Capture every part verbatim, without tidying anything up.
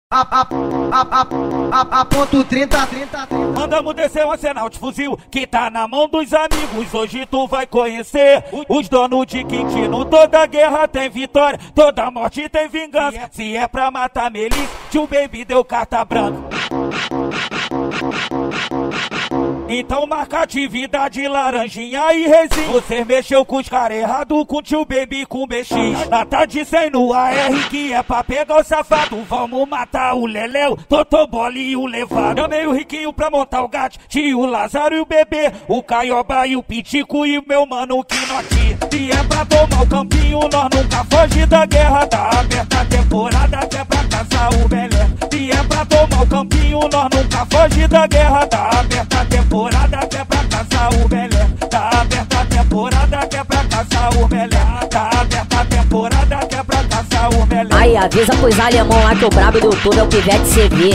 A, a, a, a, a ponto trinta, trinta, trinta. Mandamos descer um arsenal de fuzil que tá na mão dos amigos. Hoje tu vai conhecer os donos de Quintino. Toda guerra tem vitória, toda morte tem vingança. Se é pra matar Melissa, tio Baby deu carta branca. Então marca atividade, laranjinha e resin. Você mexeu com os caras errado, com tio Baby com B X. Na tarde sem no A R, que é pra pegar o safado. Vamos matar o Leléu, Totobole e o Levado. Chamei o Riquinho pra montar o gato, tio Lázaro e o bebê, o Caioba e o Pitico e o meu mano Quinote. Se é pra tomar o campinho, nós nunca foge da guerra. Tá aberta a temporada, que é pra caçar o Belé. Se é pra tomar o campinho, nós nunca foge da guerra. Tá aberta a temporada, que é pra caçar o Belé. Tá aberta a temporada, que é pra caçar o Belé. Tá aberta a temporada, que é pra caçar o Belé. Aí avisa pros alemão lá que o brabo do YouTube é o Pivete C V.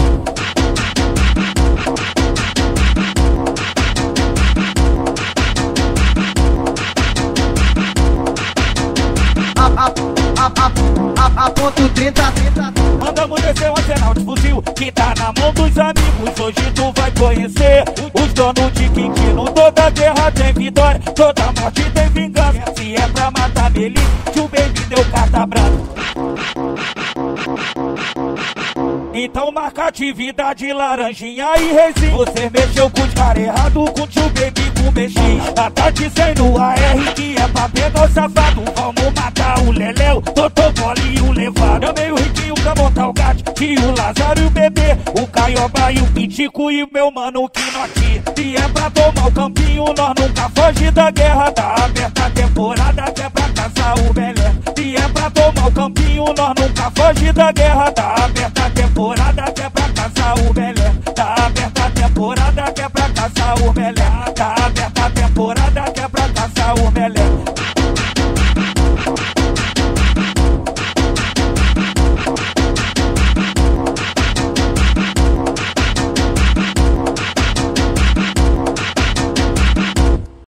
A, a, a, a, a, a ponto trinta, trinta. Mandamos descer um arsenal de fuzil que tá na mão dos amigos. Hoje tu vai conhecer os donos de Quintino. Toda guerra tem vitória, toda morte tem vingança. Se é pra matar Melissa, tio Baby deu carta branca. Então marca atividade, laranjinha e resin. Você mexeu com os caras errado, com tio Baby com B X. Na tarde sem no A R, que é pra pegar o safado. Vamos matar o Leléu, Totobole e o Levado. Chamei o Riquinho pra montar o gato, tio Lázaro e o bebê, o Caioba e o Pitico e o meu mano Quinote. Se é pra tomar o campinho, nós nunca foge da guerra. Tá aberta a temporada, que é pra caçar o Belé. Se é pra tomar o campinho, nós nunca foge da guerra. Tá aberta a temporada, que é pra caçar o Belé. Tá aberta a temporada, que é pra caçar o Belé.